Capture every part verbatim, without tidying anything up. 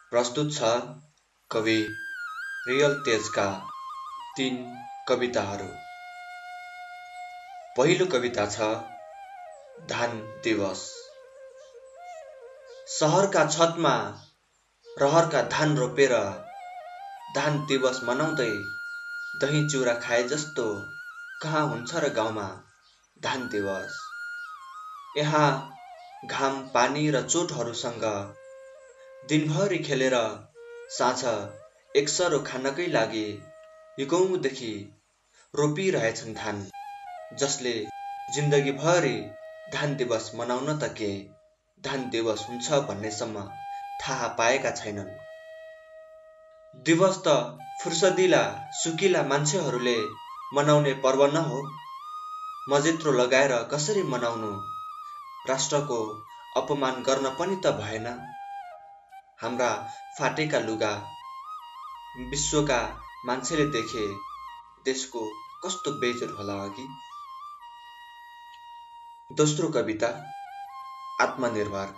प्रस्तुत छ कवि रियल तेजका तीन कविताहरू। पहिलो कविता छ धान दिवस। सहरका छतमा रहरका धान रोपेर धान दिवस मनाउँदै दही चिउरा खाए जस्तो कहाँ हुन्छ र गाउँमा धान दिवस। यहाँ घाम पानी र चोटहरूसँग दिनभरि खेलेर साँझ एकसरो खानकै लागि युगौँदेखि रोपिरहेछन् धान, जसले जिन्दगीभरि धान दिवस मनाउन त के धान दिवस हुन्छ भन्नेसम्म थाहा पाएका छैनन्। दिवस त फुर्सदिला सुकिला मान्छेहरूले मनाउने पर्व न हो। मजेत्रो लगाएर कसरी मनाउनु, राष्ट्रको अपमान गर्न पनि त भएन। हाम्रा फाटेका लुगा विश्वका मान्छेले देखे देशको कस्तो बेइज्जत होला अघि। दोस्रो कविता आत्मनिर्भर।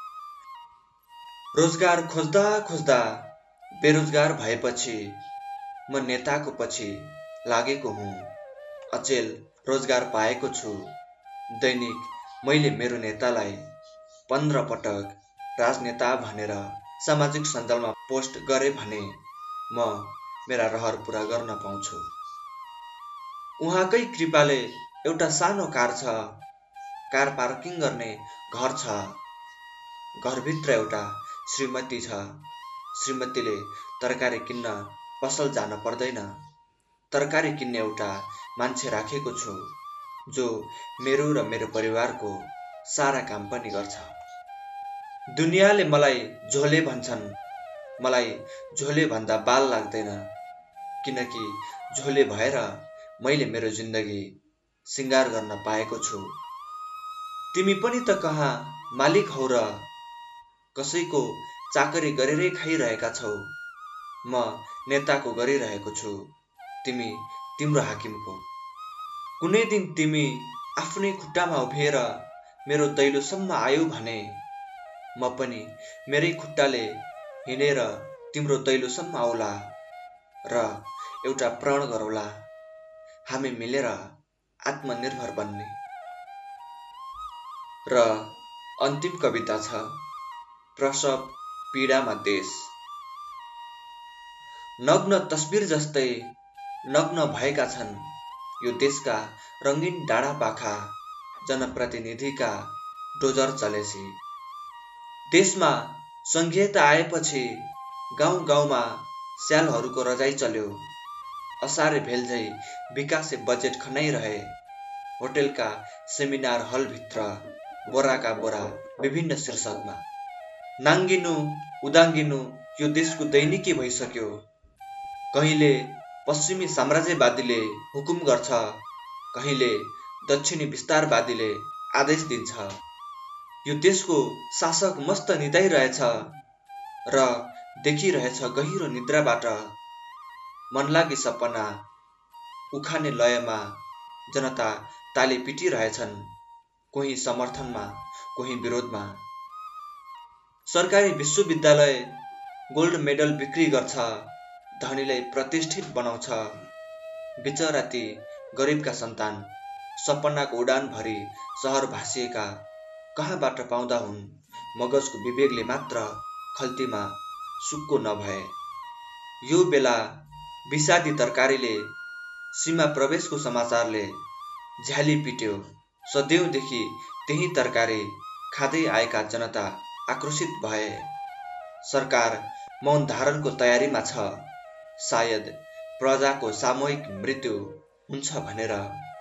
रोजगार खोज्दा खोज्दा बेरोजगार भएपछि म नेताको पछि लागेको हुँ। अचेल रोजगार पाएको छु। दैनिक मैले मेरो नेतालाई पन्ध्र पटक राजनेता भनेर सामाजिक सञ्जालमा पोस्ट गरे भने म मेरा रहर पुरा गर्न पाउँछु। उहाँकै कृपाले एउटा सानो कार छ, कार पार्किङ गर्ने घर छ, घरभित्र एउटा श्रीमती छ। श्रीमतीले तरकारी किन्न पसल जान पर्दैन। तरकारी किन्ने एउटा मान्छे राखेको छु जो मेरो र मेरो परिवारको सारा काम पनि गर्छ। दुनियाँले मलाई झोले भन्छन्, मलाई झोले भन्दा बाल लाग्दैन, किनकि झोले भएर मैले मेरो जिन्दगी सिँगार गर्न पाएको छु। तिमी पनि त कहाँ मालिक हौ र कसैको चाकरी गरेरै खाइरहेका छौ। म नेताको गरिरहेको छु, तिमी तिम्रो हाकिमको। कुनै दिन तिमी आफ्नै खुट्टामा उभिएर मेरो दैलोसम्म आयौ भने म पनि मेरै खुट्टाले हिँडेर तिम्रो दैलोसम्म आउला र एउटा प्रण गरौला, हामी मिलेर आत्मनिर्भर बन्ने। र अन्तिम कविता छ प्रसव पीडामा देश। नग्न तस्बिर जस्तै नग्न भएका छन् यो देशका रङ्गीन डाँडा पाखा जनप्रतिनिधिका डोजर चलेसी। देशमा सङ्घीयता आएपछि गाउँ गाउँमा स्यालहरूको रजाइ चल्यो। असारे भेलझै विकासे बजेट खनाइरहे। होटेलका सेमिनार हलभित्र बोराका बोरा विभिन्न शीर्षकमा। नाङ्गिनु उदाङ्गिनु यो देशको दैनिकी भइसक्यो। कहिले पश्चिमी साम्राज्यवादीले हुकुम गर्छ, कहिले दक्षिणी विस्तारवादीले आदेश दिन्छ। यो देशको शासक मस्त निदाइरहेछ र देखिरहेछ गहिरो निद्राबाट मनलागी सपना उखाने लयमा जनता ताली पिटिरहेछन्, कोही समर्थनमा कोही विरोधमा। सरकारी विश्वविद्यालय गोल्ड मेडल बिक्री गर्छ, धनीलाई प्रतिष्ठित बनाउँछ। बिचरा ती गरिबका सन्तान सपनाको उडानभरि सहर भासिएका कहाँबाट पाउँदा हुन् मगजको विवेकले मात्र खल्तीमा सुक्को नभए। यो बेला विषादी तरकारीले सीमा प्रवेशको समाचारले झ्याली पिट्यो। सदैवदेखि त्यही तरकारी खाँदै आएका जनता आक्रोशित भए। सरकार मौन धारणको तयारीमा छ, सायद प्रजाको सामूहिक मृत्यु हुन्छ भनेर।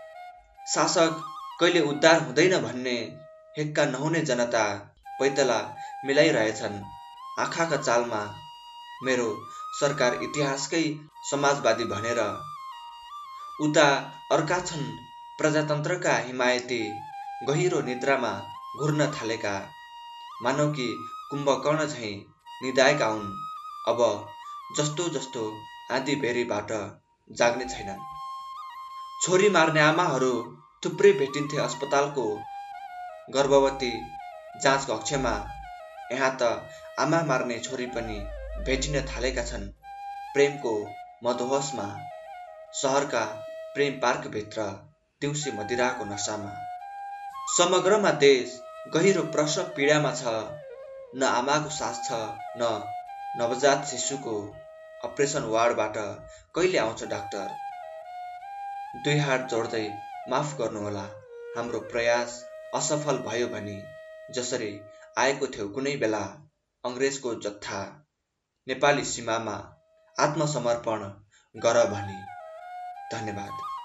शासक कहिले उद्धार हुँदैन भन्ने हेक्का नहुने जनता पैतला मिलाइरहेछन् आँखाका चालमा। मेरो सरकार इतिहासकै समाजवादी भनेर। उता अर्का छन् प्रजातन्त्रका हिमायती गहिरो निद्रामा घुर्न थालेका, मानौ कि कुम्भकर्ण झैँ निदाएका हुन्। अब जस्तो जस्तो आँधी बेरीबाट जाग्ने छैनन्। छोरी मार्ने आमाहरू थुप्रै भेटिन्थे अस्पतालको गर्भवती जाँच कक्षमा। यहाँ त आमा मार्ने छोरी पनि भेटिन थालेका छन् प्रेमको मदहोसमा, सहरका प्रेम पार्कभित्र दिउँसे मदिराको नसामा। समग्रमा देश गहिरो प्रसव पीडामा छ, न आमाको सास छ, न नवजात शिशुको। अपरेसन वार्डबाट कहिले आउँछ डाक्टर? दुई हात जोड्दै माफ गर्नुहोला, हाम्रो प्रयास असफल भयो भनी। जसरी आएको थियो कुनै बेला अङ्ग्रेजको जत्था, नेपाली सीमामा आत्मसमर्पण गर भनी। धन्यवाद।